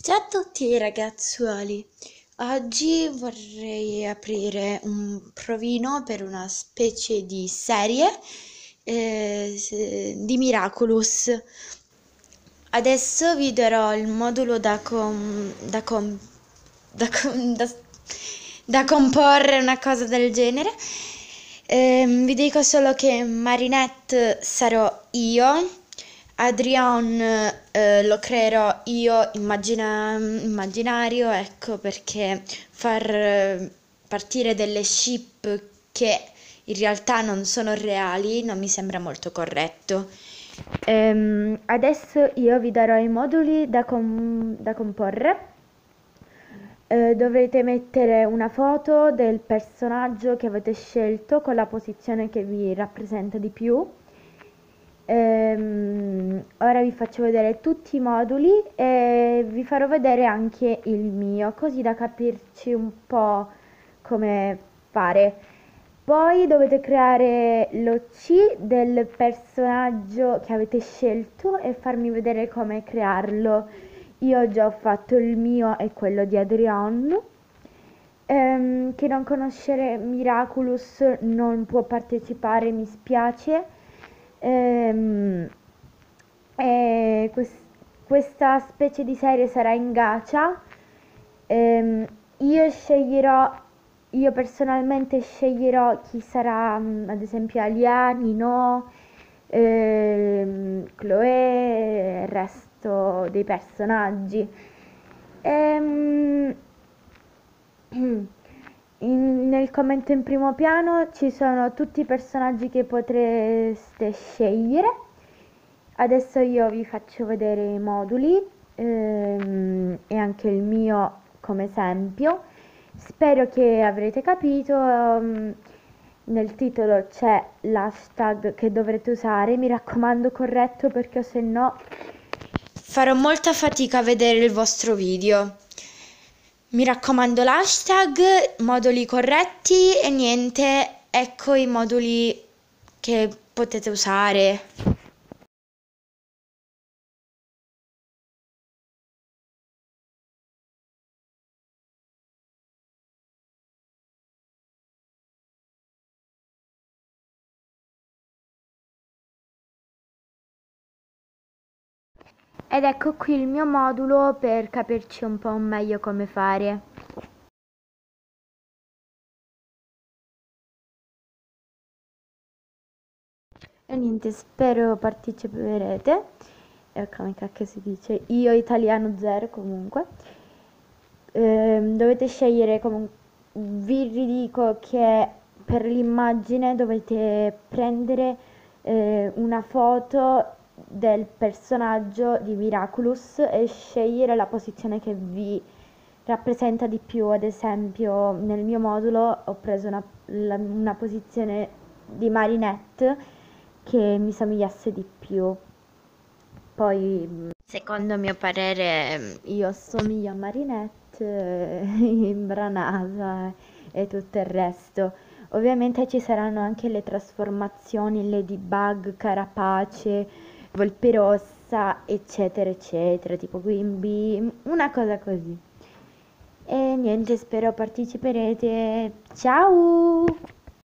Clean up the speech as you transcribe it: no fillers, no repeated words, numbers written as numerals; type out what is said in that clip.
Ciao a tutti ragazzuoli, oggi vorrei aprire un provino per una specie di serie di Miraculous. Adesso vi darò il modulo da com- da- da comporre, una cosa del genere. Vi dico solo che Marinette sarò io. Adrian lo creerò io immaginario, ecco perché far partire delle ship che in realtà non sono reali non mi sembra molto corretto. Adesso io vi darò i moduli da comporre. Dovrete mettere una foto del personaggio che avete scelto con la posizione che vi rappresenta di più. Ora vi faccio vedere tutti i moduli e vi farò vedere anche il mio, così da capirci un po' come fare. Poi dovete creare lo C del personaggio che avete scelto e farmi vedere come crearlo. Io già ho fatto il mio e quello di Adrian. Chi non conosce Miraculous non può partecipare, mi spiace. Ehm, e questa specie di serie sarà in gacha. Ehm, io sceglierò, io personalmente sceglierò chi sarà, ad esempio Alia, Nino, Chloe e il resto dei personaggi. Ehm, nel commento in primo piano ci sono tutti i personaggi che potreste scegliere. Adesso io vi faccio vedere i moduli e anche il mio come esempio. Spero che avrete capito. Nel titolo c'è l'hashtag che dovrete usare. Mi raccomando, corretto, perché se no farò molta fatica a vedere il vostro video. Mi raccomando, l'hashtag, moduli corretti e niente, ecco i moduli che potete usare. Ed ecco qui il mio modulo per capirci un po' meglio come fare. E niente, spero parteciperete. Come cacchio si dice? Io italiano 0 comunque. Dovete scegliere comunque. Vi ridico che per l'immagine dovete prendere una foto del personaggio di Miraculous e scegliere la posizione che vi rappresenta di più. Ad esempio, nel mio modulo ho preso una posizione di Marinette che mi somigliasse di più. Poi, secondo mio parere, io somiglio a Marinette, imbranata e tutto il resto. Ovviamente ci saranno anche le trasformazioni, Ladybug, Carapace, Volpe Rossa, eccetera, eccetera, tipo Quimby, una cosa così. E niente, spero parteciperete. Ciao!